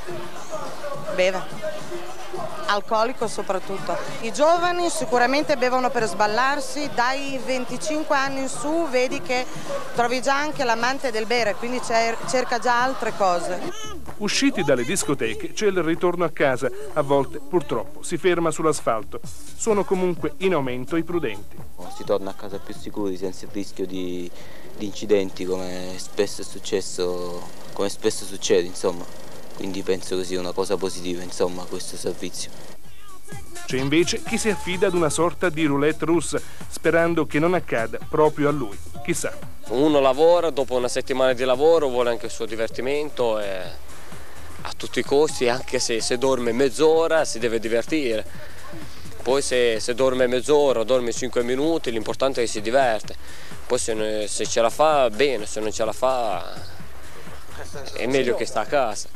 Beve. Alcolico soprattutto. I giovani sicuramente bevono per sballarsi, dai venticinque anni in su vedi che trovi già anche l'amante del bere, quindi cerca già altre cose. Usciti dalle discoteche c'è il ritorno a casa, a volte purtroppo si ferma sull'asfalto. Sono comunque in aumento i prudenti. Si torna a casa più sicuri, senza il rischio di, di incidenti come spesso è successo, come spesso succede, insomma. Quindi penso che sia una cosa positiva, insomma, questo servizio. C'è invece chi si affida ad una sorta di roulette russa, sperando che non accada proprio a lui. Chissà. Uno lavora, dopo una settimana di lavoro vuole anche il suo divertimento e a tutti i costi, anche se, se dorme mezz'ora si deve divertire. Poi se, se dorme mezz'ora o dorme cinque minuti, l'importante è che si diverte. Poi se, se ce la fa, bene, se non ce la fa è meglio che sta a casa.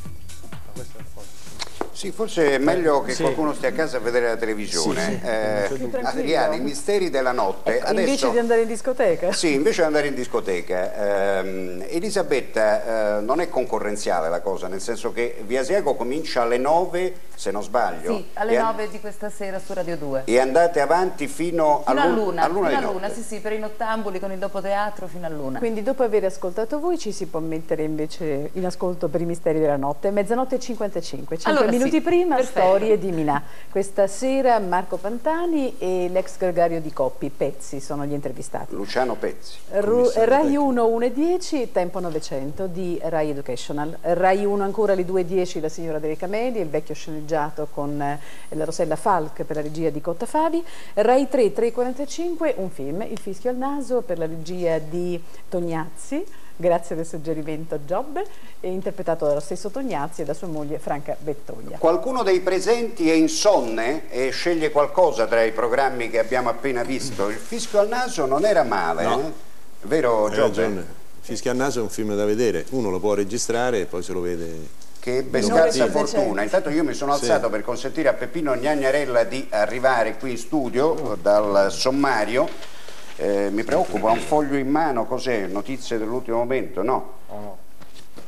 Sì, forse è meglio che sì. qualcuno stia a casa a vedere la televisione. Sì, sì. Eh, Adriano, i misteri della notte. Ecco, Adesso, invece di andare in discoteca? Sì, invece di andare in discoteca. Ehm, Elisabetta, eh, non è concorrenziale la cosa, nel senso che Via Asiago comincia alle nove, se non sbaglio. Sì, alle nove di questa sera su Radio due. E andate avanti fino, fino all'una all fino di all'una, sì sì, per i nottambuli con il dopoteatro fino all'una. Quindi dopo aver ascoltato voi ci si può mettere invece in ascolto per i misteri della notte. Mezzanotte e cinquantacinque, cinque allora, minuti sì, prima, perfetto. Storie di Minà. Questa sera Marco Pantani e l'ex gregario di Coppi, Pezzi, sono gli intervistati. Luciano Pezzi. Ru Rai uno, una e dieci, Tempo Novecento di Rai Educational. Rai uno ancora alle due e dieci, La signora delle Camelie, il vecchio sceneggiato con eh, la Rossella Falk per la regia di Cotta Favi. Rai tre, tre e quarantacinque, un film, Il fischio al naso per la regia di Tognazzi. Grazie del suggerimento Giobbe, è interpretato dallo stesso Tognazzi e da sua moglie Franca Bettoglia. Qualcuno dei presenti è insonne e sceglie qualcosa tra i programmi che abbiamo appena visto. Il fischio al naso non era male, no. eh? Vero Giobbe? Il fischio al naso è un film da vedere, uno lo può registrare e poi se lo vede. Che ebbe scarsa fortuna. Intanto io mi sono alzato sì. per consentire a Peppino Gnagnarella di arrivare qui in studio dal sommario. Eh, mi preoccupa, un foglio in mano, cos'è? Notizie dell'ultimo momento? No. Oh, no.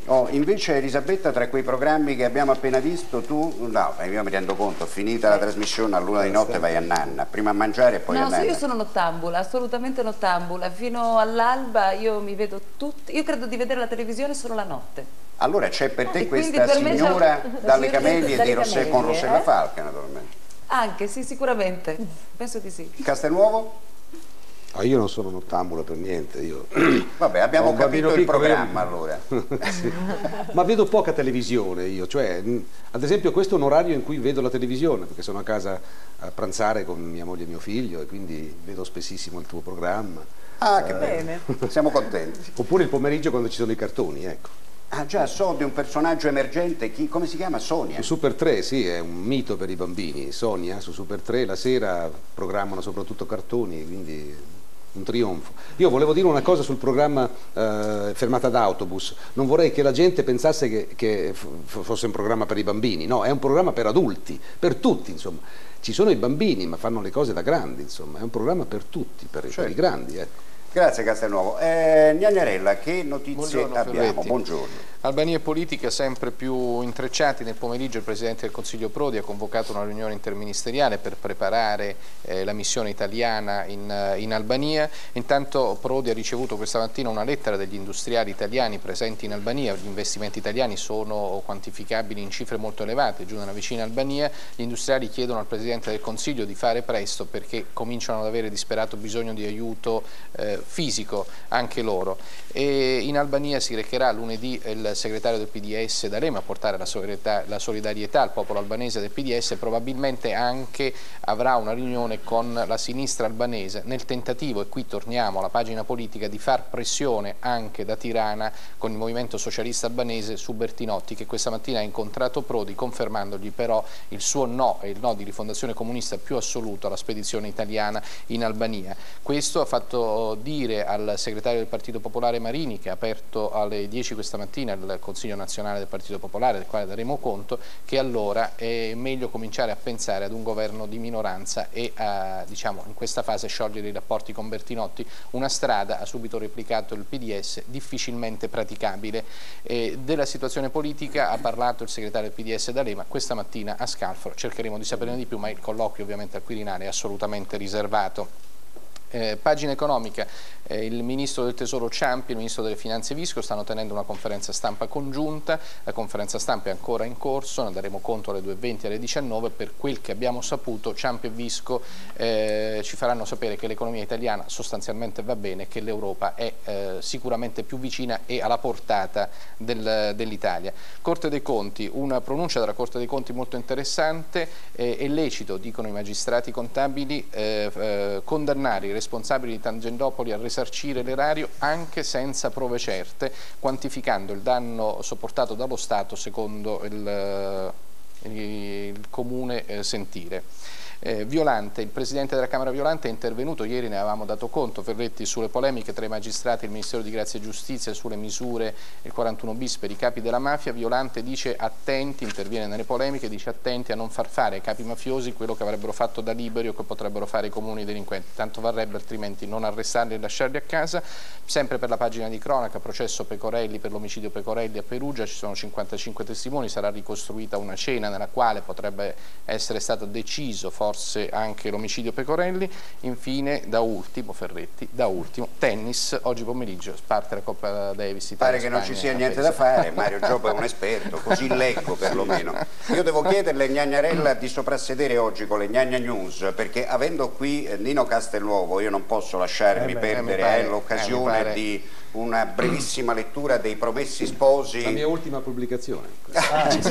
Oh, invece Elisabetta, tra quei programmi che abbiamo appena visto, tu, no, io mi rendo conto, finita la trasmissione a luna di notte vai a nanna, prima a mangiare e poi no, a nanna. No, io sono nottambula, assolutamente nottambula, fino all'alba io mi vedo tutti, io credo di vedere la televisione solo la notte. Allora c'è per te e questa per signora dalle camelie dalle di Rossella, camelie, con Rossella eh? Falca naturalmente. Anche, sì, sicuramente, penso di sì. Castelnuovo? Ah, io non sono nottambula per niente, io... Vabbè, abbiamo capito il programma io... allora. Sì. Ma vedo poca televisione io, cioè, ad esempio questo è un orario in cui vedo la televisione, perché sono a casa a pranzare con mia moglie e mio figlio e quindi vedo spessissimo il tuo programma. Ah, che eh... bene, siamo contenti. Oppure il pomeriggio quando ci sono i cartoni, ecco. Ah già, so di un personaggio emergente, chi, come si chiama? Sonia? Su Super tre, sì, è un mito per i bambini. Sonia, su Super tre, la sera programmano soprattutto cartoni, quindi un trionfo. Io volevo dire una cosa sul programma eh, Fermata d'autobus. Non vorrei che la gente pensasse che, che fosse un programma per i bambini, no, è un programma per adulti, per tutti, insomma. Ci sono i bambini, ma fanno le cose da grandi, insomma, è un programma per tutti, per, certo. per i grandi, ecco. Grazie Castelnuovo. Eh, Gnagniarella, che notizie Buongiorno, abbiamo? Ferretti. Buongiorno. Albania e politica sempre più intrecciati. Nel pomeriggio il Presidente del Consiglio Prodi ha convocato una riunione interministeriale per preparare eh, la missione italiana in, in Albania. Intanto Prodi ha ricevuto questa mattina una lettera degli industriali italiani presenti in Albania. Gli investimenti italiani sono quantificabili in cifre molto elevate giù nella vicina Albania. Gli industriali chiedono al Presidente del Consiglio di fare presto perché cominciano ad avere disperato bisogno di aiuto eh, fisico anche loro. E in Albania si recherà lunedì il segretario del P D S D'Alema a portare la solidarietà, la solidarietà al popolo albanese del P D S, probabilmente anche avrà una riunione con la sinistra albanese nel tentativo, e qui torniamo alla pagina politica, di far pressione anche da Tirana con il movimento socialista albanese su Bertinotti, che questa mattina ha incontrato Prodi confermandogli però il suo no e il no di Rifondazione Comunista più assoluto alla spedizione italiana in Albania. Questo ha fatto dire al segretario del Partito Popolare Marini, che ha aperto alle dieci questa mattina il Consiglio nazionale del Partito Popolare, del quale daremo conto, che allora è meglio cominciare a pensare ad un governo di minoranza e a, diciamo, in questa fase sciogliere i rapporti con Bertinotti, una strada, ha subito replicato il P D S, difficilmente praticabile. E della situazione politica ha parlato il segretario del P D S D'Alema questa mattina a Scalfaro, cercheremo di saperne di più, ma il colloquio ovviamente al Quirinale è assolutamente riservato. Eh, pagina economica, eh, il ministro del Tesoro Ciampi e il ministro delle Finanze Visco stanno tenendo una conferenza stampa congiunta. La conferenza stampa è ancora in corso, ne daremo conto alle due e venti e alle diciannove. Per quel che abbiamo saputo, Ciampi e Visco eh, ci faranno sapere che l'economia italiana sostanzialmente va bene, che l'Europa è eh, sicuramente più vicina e alla portata del, dell'Italia. Corte dei Conti, una pronuncia della Corte dei Conti molto interessante. Eh, è lecito, dicono i magistrati contabili, eh, eh, condannare i responsabili di Tangentopoli a risarcire l'erario anche senza prove certe, quantificando il danno sopportato dallo Stato secondo il, il, il comune eh, sentire. Eh, Violante, il Presidente della Camera Violante è intervenuto, ieri ne avevamo dato conto, Ferretti, sulle polemiche tra i magistrati e il Ministero di Grazia e Giustizia sulle misure il quarantuno bis per i capi della mafia. Violante dice attenti, interviene nelle polemiche, dice attenti a non far fare ai capi mafiosi quello che avrebbero fatto da liberi o che potrebbero fare i comuni delinquenti, tanto varrebbe altrimenti non arrestarli e lasciarli a casa. Sempre per la pagina di cronaca, processo Pecorelli per l'omicidio Pecorelli a Perugia, ci sono cinquantacinque testimoni, sarà ricostruita una cena nella quale potrebbe essere stato deciso forse anche l'omicidio Pecorelli. Infine, da ultimo, Ferretti, da ultimo, tennis, oggi pomeriggio parte la Coppa Davis. Pare che non ci sia niente da fare, Mario Giobbe è un esperto, così leggo perlomeno. Io devo chiederle, Gnagniarella, di soprassedere oggi con le Gnagna News, perché avendo qui Nino Castelnuovo io non posso lasciarmi eh beh, perdere eh, l'occasione eh, di una brevissima lettura dei Promessi Sposi. La mia ultima pubblicazione. Ah, sì.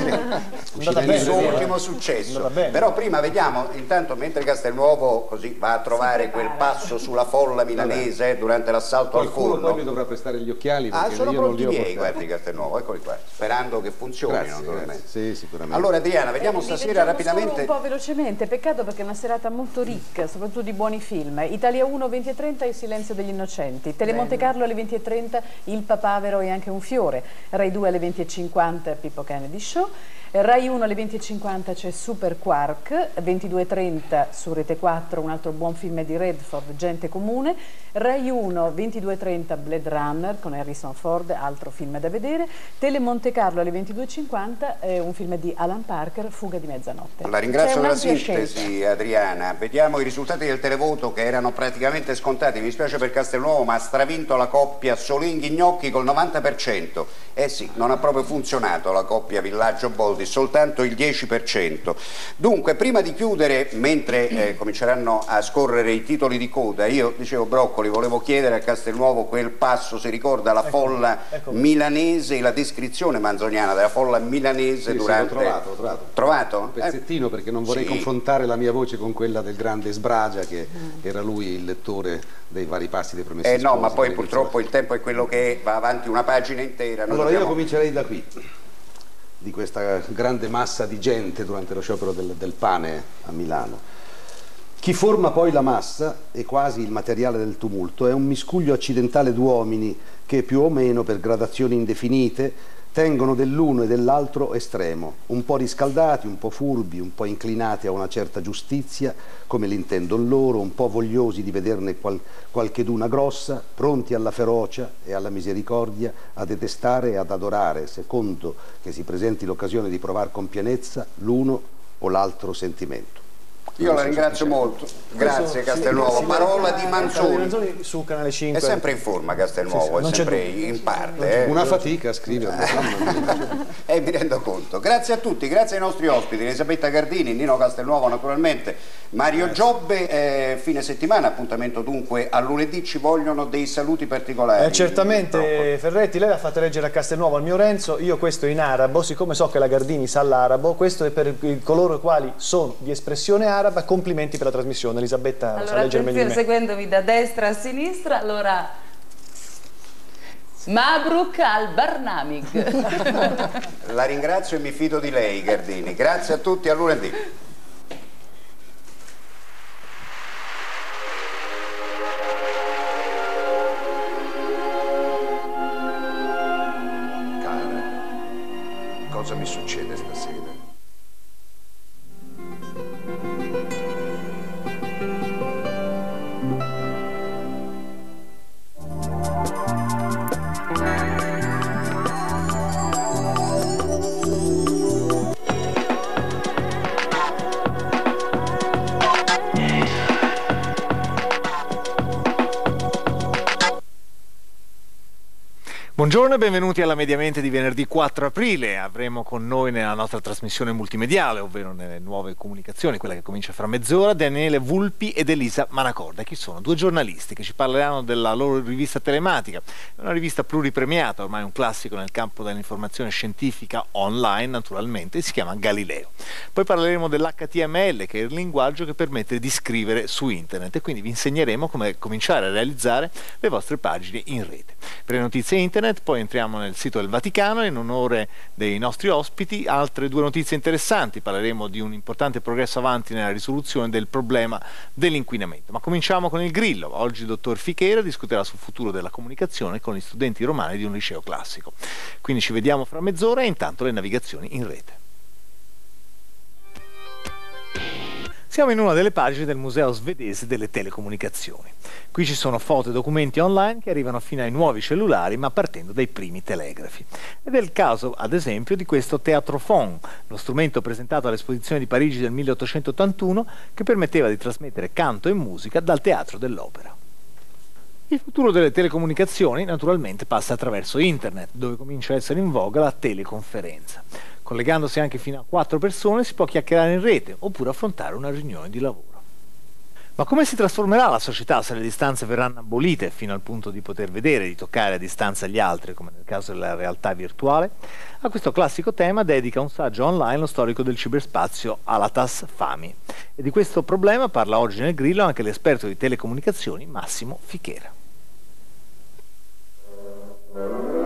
Il suo ultimo successo. Però prima vediamo, intanto mentre Castelnuovo così va a trovare quel passo sulla folla milanese eh, durante l'assalto al forno. Poi mi dovrà prestare gli occhiali. Ah, sono pronti i miei, guardi Castelnuovo, eccoli qua, sperando che funzioni naturalmente. Sì, sicuramente. Allora Adriana, vediamo eh, stasera rapidamente. Solo un po' velocemente, peccato perché è una serata molto ricca, soprattutto di buoni film. Italia uno venti e trenta, Il silenzio degli innocenti. Telemonte Carlo alle venti e trenta, Il papavero e anche un fiore. Rai due alle venti e cinquanta, Pippo Kennedy Show. Rai uno alle venti e cinquanta c'è Super Quark, ventidue e trenta su Rete quattro un altro buon film di Redford, Gente Comune. Rai uno, ventidue e trenta Blade Runner con Harrison Ford, altro film da vedere. Tele Monte Carlo alle ventidue e cinquanta è un film di Alan Parker, Fuga di mezzanotte. La ringrazio della sintesi, scelta. Adriana. Vediamo i risultati del televoto che erano praticamente scontati. Mi spiace per Castelnuovo, ma ha stravinto la coppia Solinghi-Gnocchi col novanta per cento. Eh sì, non ha proprio funzionato la coppia Villaggio-Boldi, soltanto il dieci per cento. Dunque, prima di chiudere, mentre eh, cominceranno a scorrere i titoli di coda, io dicevo Broccoli, volevo chiedere a Castelnuovo quel passo, si ricorda la ecco, folla ecco. milanese, la descrizione manzoniana della folla milanese sì, durante... Sì, l'ho trovato, l'ho trovato. Trovato? Un pezzettino, eh. perché non vorrei sì. confrontare la mia voce con quella del grande Sbragia, che mm. era lui il lettore dei vari passi dei Promessi Eh Sposi, no, ma poi purtroppo il tempo è quello che è, va avanti una pagina intera. Allora dobbiamo... io comincerei da qui, di questa grande massa di gente durante lo sciopero del, del pane a Milano. Chi forma poi la massa è quasi il materiale del tumulto, è un miscuglio accidentale d'uomini che più o meno per gradazioni indefinite tengono dell'uno e dell'altro estremo, un po' riscaldati, un po' furbi, un po' inclinati a una certa giustizia, come l'intendono loro, un po' vogliosi di vederne qual, qualcheduna grossa, pronti alla ferocia e alla misericordia, a detestare e ad adorare, secondo che si presenti l'occasione di provare con pienezza l'uno o l'altro sentimento. Io la ringrazio molto, grazie Castelnuovo. Parola di Manzoni su Canale cinque. È sempre in forma Castelnuovo, sì, sì, è sempre in parte. Eh. Una fatica a scriverlo. E eh, mi rendo conto. Grazie a tutti, grazie ai nostri ospiti, Elisabetta Gardini, Nino Castelnuovo naturalmente, Mario Giobbe. Eh, fine settimana, appuntamento dunque a lunedì, ci vogliono dei saluti particolari. Eh, certamente Ferretti, lei l'ha fatto leggere a Castelnuovo al mio Renzo, io questo in arabo, siccome so che la Gardini sa l'arabo, questo è per coloro i quali sono di espressione araba. Complimenti per la trasmissione, Elisabetta. Allora, attenzione, seguendomi da destra a sinistra, allora Mabruk al-Barnamig. La ringrazio e mi fido di lei, Gardini. Grazie a tutti, a lunedì. Cara, cosa mi succede stasera? Buongiorno e benvenuti alla Mediamente di venerdì quattro aprile. Avremo con noi nella nostra trasmissione multimediale, ovvero nelle nuove comunicazioni, quella che comincia fra mezz'ora, Daniele Vulpi ed Elisa Manacorda, che sono due giornalisti che ci parleranno della loro rivista telematica, una rivista pluripremiata, ormai un classico nel campo dell'informazione scientifica online, naturalmente, si chiama Galileo. Poi parleremo dell'H T M L, che è il linguaggio che permette di scrivere su internet, e quindi vi insegneremo come cominciare a realizzare le vostre pagine in rete. Per le notizie internet poi entriamo nel sito del Vaticano e in onore dei nostri ospiti altre due notizie interessanti. Parleremo di un importante progresso avanti nella risoluzione del problema dell'inquinamento. Ma cominciamo con il Grillo. Oggi il dottor Fichera discuterà sul futuro della comunicazione con gli studenti romani di un liceo classico. Quindi ci vediamo fra mezz'ora e intanto le navigazioni in rete. Siamo in una delle pagine del Museo Svedese delle Telecomunicazioni. Qui ci sono foto e documenti online che arrivano fino ai nuovi cellulari, ma partendo dai primi telegrafi. Ed è il caso, ad esempio, di questo Teatrophone, lo strumento presentato all'esposizione di Parigi del milleottocentottantuno che permetteva di trasmettere canto e musica dal teatro dell'opera. Il futuro delle telecomunicazioni naturalmente passa attraverso internet, dove comincia a essere in voga la teleconferenza. Collegandosi anche fino a quattro persone si può chiacchierare in rete oppure affrontare una riunione di lavoro. Ma come si trasformerà la società se le distanze verranno abolite fino al punto di poter vedere e di toccare a distanza gli altri, come nel caso della realtà virtuale? A questo classico tema dedica un saggio online lo storico del ciberspazio Alatas Fami. E di questo problema parla oggi nel Grillo anche l'esperto di telecomunicazioni Massimo Fichera.